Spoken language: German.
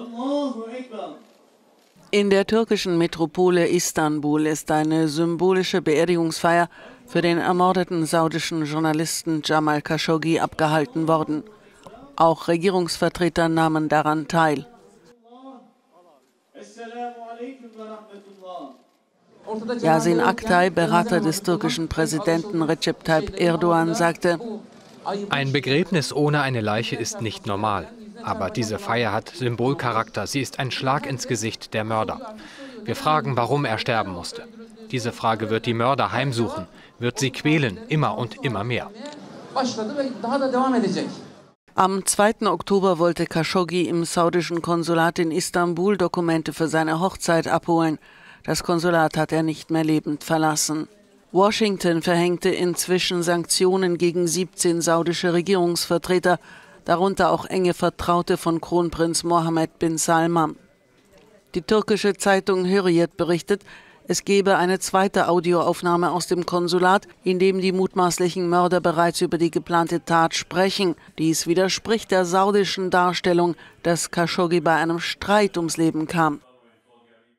In der türkischen Metropole Istanbul ist eine symbolische Beerdigungsfeier für den ermordeten saudischen Journalisten Jamal Khashoggi abgehalten worden. Auch Regierungsvertreter nahmen daran teil. Yasin Aktay, Berater des türkischen Präsidenten Recep Tayyip Erdogan, sagte: Ein Begräbnis ohne eine Leiche ist nicht normal. Aber diese Feier hat Symbolcharakter. Sie ist ein Schlag ins Gesicht der Mörder. Wir fragen, warum er sterben musste. Diese Frage wird die Mörder heimsuchen, wird sie quälen, immer und immer mehr. Am 2. Oktober wollte Khashoggi im saudischen Konsulat in Istanbul Dokumente für seine Hochzeit abholen. Das Konsulat hat er nicht mehr lebend verlassen. Washington verhängte inzwischen Sanktionen gegen 17 saudische Regierungsvertreter, darunter auch enge Vertraute von Kronprinz Mohammed bin Salman. Die türkische Zeitung Hürriyet berichtet, es gebe eine zweite Audioaufnahme aus dem Konsulat, in dem die mutmaßlichen Mörder bereits über die geplante Tat sprechen. Dies widerspricht der saudischen Darstellung, dass Khashoggi bei einem Streit ums Leben kam.